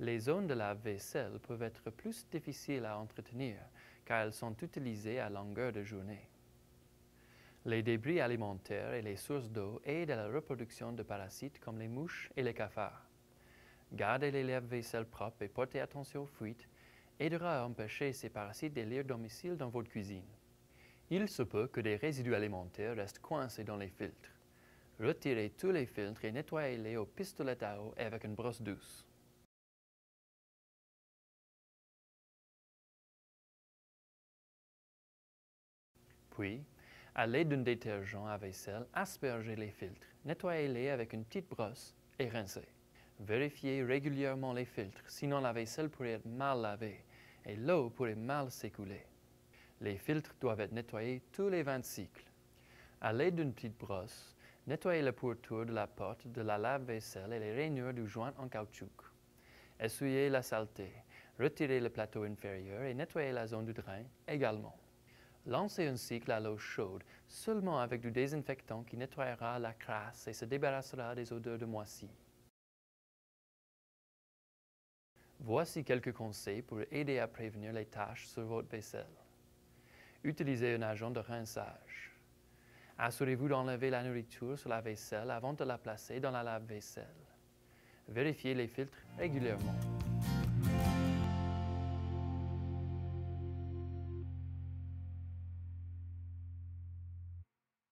Les zones de lave-vaisselle peuvent être plus difficiles à entretenir car elles sont utilisées à longueur de journée. Les débris alimentaires et les sources d'eau aident à la reproduction de parasites comme les mouches et les cafards. Garder les lave-vaisselle propres et porter attention aux fuites aidera à empêcher ces parasites d'élire domicile dans votre cuisine. Il se peut que des résidus alimentaires restent coincés dans les filtres. Retirez tous les filtres et nettoyez-les au pistolet à eau avec une brosse douce. Puis, à l'aide d'un détergent à vaisselle, aspergez les filtres, nettoyez-les avec une petite brosse et rincez. Vérifiez régulièrement les filtres, sinon la vaisselle pourrait être mal lavée et l'eau pourrait mal s'écouler. Les filtres doivent être nettoyés tous les 20 cycles. À l'aide d'une petite brosse, nettoyez le pourtour de la porte de la lave-vaisselle et les rainures du joint en caoutchouc. Essuyez la saleté, retirez le plateau inférieur et nettoyez la zone du drain également. Lancez un cycle à l'eau chaude seulement avec du désinfectant qui nettoiera la crasse et se débarrassera des odeurs de moisi. Voici quelques conseils pour aider à prévenir les taches sur votre vaisselle. Utilisez un agent de rinçage. Assurez-vous d'enlever la nourriture sur la vaisselle avant de la placer dans la lave-vaisselle. Vérifiez les filtres régulièrement.